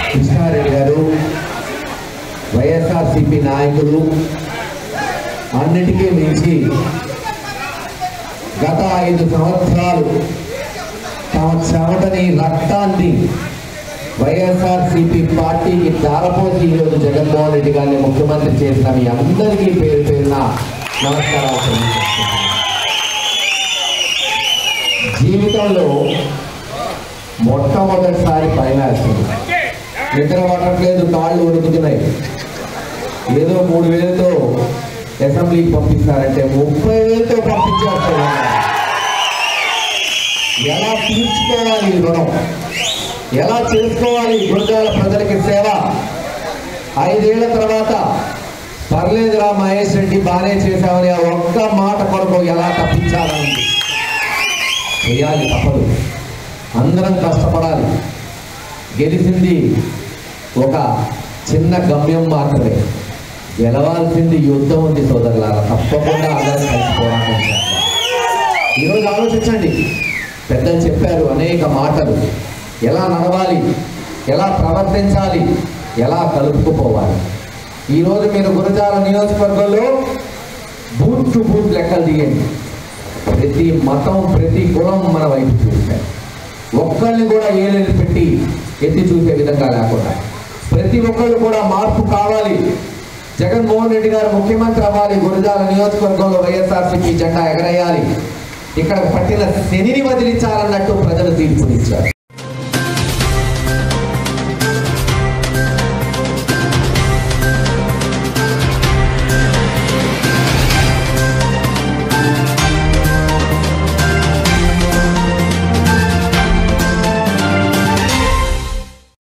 కృష్ణారెడ్డి గారు వైఎస్ఆర్సీపీ నాయకులు అన్నిటికీ మించి గత 5 సంవత్సరాలు తమ చెమటని రక్తాన్ని వైఎస్ఆర్సీపీ పార్టీకి దారపోసి ఈరోజు జగన్మోహన్ రెడ్డి గారిని ముఖ్యమంత్రి చేసిన మీ అందరికీ పేరు పేరున నమస్కారాలు. జీవితంలో మొట్టమొదటిసారి భయం వేస్తుంది. నిద్ర పట్టట్లేదు, కాళ్ళు ఉడుకుతున్నాయి. ఏదో 3,000తో అసెంబ్లీకి పంపిస్తారంటే 30,000తో పంపించేస్తారు. ఎలా తీర్చుకోవాలి రుణం, ఎలా చేసుకోవాలి గురజాల ప్రజలకి సేవ? 5 ఏళ్ల తర్వాత పర్లేదురా మహేష్ రెడ్డి బాగానే చేశామని ఆ ఒక్క మాట కొరకు ఎలా తప్పించాలని చేయాలి. తప్పదు, అందరం కష్టపడాలి. గెలిచింది ఒక చిన్న గమ్యం మాత్రమే, గెలవాల్సింది యుద్ధం ఉంది సోదరులారా. తప్పకుండా అందరం కలిసి పోరాటం చేయాలి. ఈరోజు ఆలోచించండి, పెద్దలు చెప్పారు అనేక మాటలు. ఎలా నడవాలి, ఎలా ప్రవర్తించాలి, ఎలా కలుపుకుపోవాలి. ఈరోజు మీరు గురజాల నియోజకవర్గంలో బూత్ టు బూత్ లెక్కలు తీయండి. ప్రతి మతం, ప్రతి కులం మన వైపు చూస్తాయి. ఒక్కరిని కూడా ఏలేని పెట్టి ఎత్తి చూసే విధంగా లేకుండా ప్రతి ఒక్కళ్ళు కూడా మార్పు కావాలి. జగన్మోహన్ రెడ్డి గారు ముఖ్యమంత్రి అవ్వాలి. గురజాల నియోజకవర్గంలో వైఎస్ఆర్సీపీ జెండా ఎగరేయాలి. ఇక్కడ పట్టిన శనిని వదిలించాలన్నట్టు ప్రజలు తీర్పునిచ్చారు.